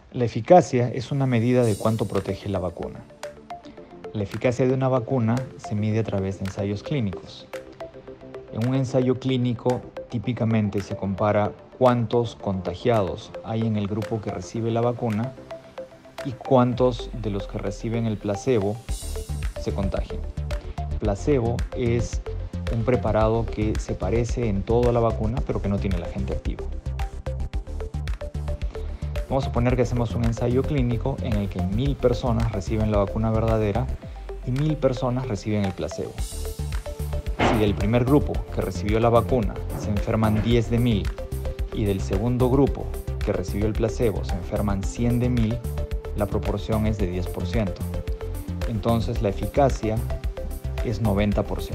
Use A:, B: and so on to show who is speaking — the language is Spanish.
A: La eficacia es una medida de cuánto protege la vacuna. La eficacia de una vacuna se mide a través de ensayos clínicos. En un ensayo clínico típicamente se compara cuántos contagiados hay en el grupo que recibe la vacuna y cuántos de los que reciben el placebo se contagian. Placebo es un preparado que se parece en todo a la vacuna, pero que no tiene el agente activo. Vamos a suponer que hacemos un ensayo clínico en el que 1000 personas reciben la vacuna verdadera y 1000 personas reciben el placebo. Si del primer grupo que recibió la vacuna se enferman 10 de 1000 y del segundo grupo que recibió el placebo se enferman 100 de 1000, la proporción es de 10%. Entonces la eficacia es 90%.